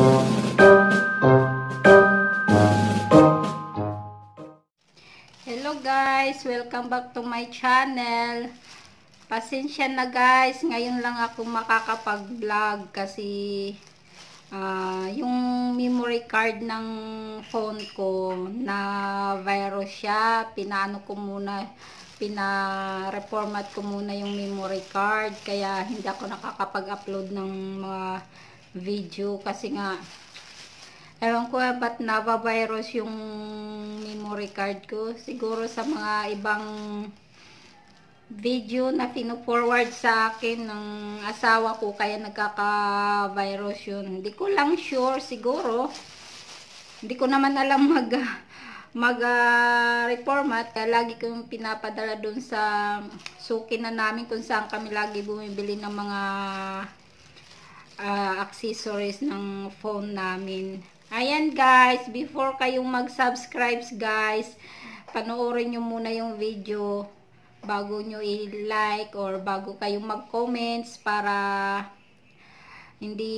Hello guys, welcome back to my channel. Pasensya na guys, ngayon lang ako makakapag-vlog kasi yung memory card ng phone ko na virus siya. Pina-reformat ko muna yung memory card, kaya hindi ako nakakapag-upload ng mga video kasi nga ewan ko ba't naba-virus yung memory card ko. Siguro sa mga ibang video na pino-forward sa akin ng asawa ko kaya nagkaka-virus yun. Hindi ko lang sure, siguro. Hindi ko naman alam reformat, kaya lagi ko yung pinapadala dun sa suki na namin kung saan kami lagi bumibili ng mga accessories ng phone namin. Ayan guys, before kayong mag-subscribe guys, panoorin nyo muna yung video bago nyo i-like or bago kayong mag-comments para hindi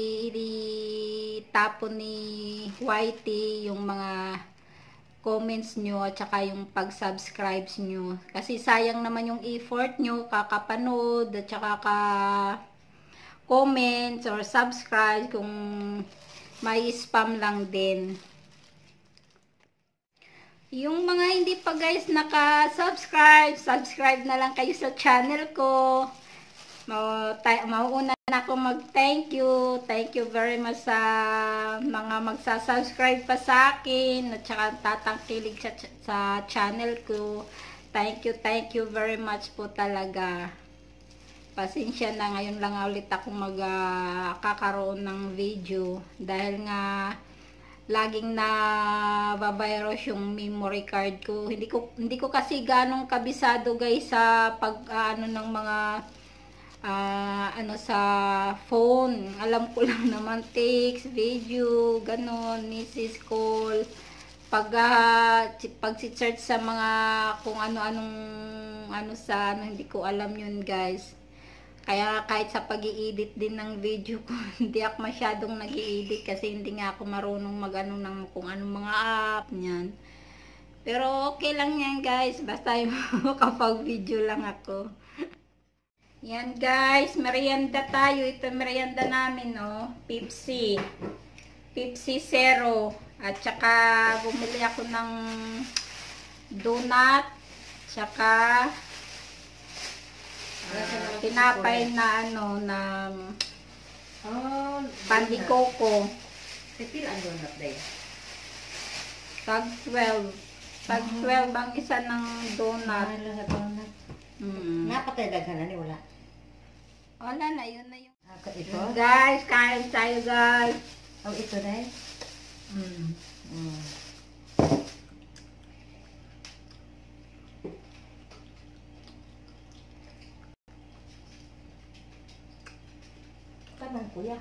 tapon ni Whitey yung mga comments nyo at saka yung pag-subscribe nyo. Kasi sayang naman yung effort nyo, kakapanood at saka comments or subscribe kung may spam lang din. Yung mga hindi pa guys naka-subscribe, subscribe na lang kayo sa channel ko. Mauuna na ako mag-thank you. Thank you very much sa mga magsasubscribe pa sa akin at saka tatangkilig sa channel ko. Thank you very much po talaga. Pasensya na, ngayon lang ulit ako magkakaroon ng video dahil nga laging na-virus yung memory card ko. Hindi ko kasi ganong kabisado guys sa pag-ano ng mga sa phone. Alam ko lang naman text, video, ganon, message call. Pag-search sa mga kung ano-anong hindi ko alam yun guys. Kaya kahit sa pag-i-edit din ng video ko, hindi ako masyadong nag-i-edit kasi hindi nga ako marunong mag-ano ng kung anong mga app niyan. Pero okay lang yan guys, basta yung kapag video lang ako. Yan guys, merienda tayo. Ito merienda namin, no? Pepsi Zero. At saka bumili ako ng donut. Tsaka tinapay na Pandi Coco. Pipil ang donut day. Tag 12. Tag 12 ang isa ng donut. Napatay daghan ni wala. Wala na, yun na yun. Ito? Guys, kain tayo guys. Oh, ito na eh. Kanan kuya.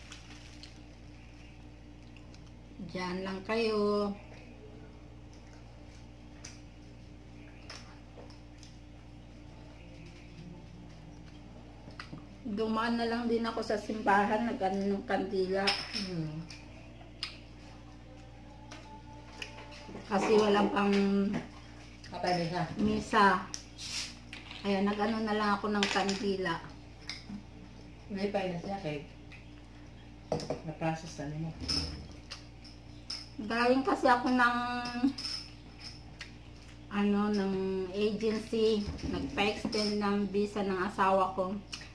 Diyan lang kayo. Dumaan na lang din ako sa simbahan, nag-ano ng kandila. Kasi wala pang misa. Ayan, nag-ano na lang ako ng kandila. May pa na siya kay na-process na mo. Galing kasi ako ng ng agency, nagpa-extend ng visa ng asawa ko.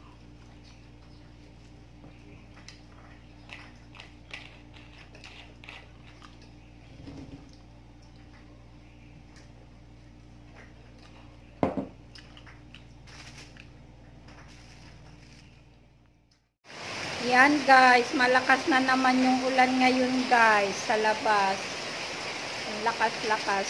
Yan guys, malakas na naman yung ulan ngayon guys sa labas. Ang lakas-lakas.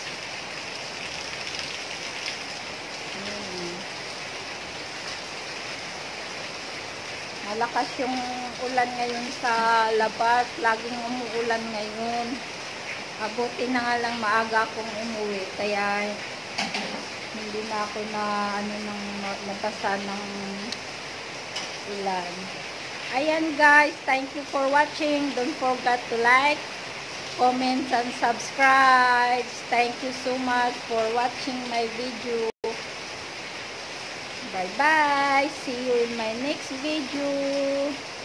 Malakas yung ulan ngayon sa labas. Laging umuulan ngayon. Abuti na nga lang maaga akong umuwi. Kaya hindi na ako na nabasa ng ulan. Ayan guys, thank you for watching. Don't forget to like, comment, and subscribe. Thank you so much for watching my video. Bye bye. See you in my next video.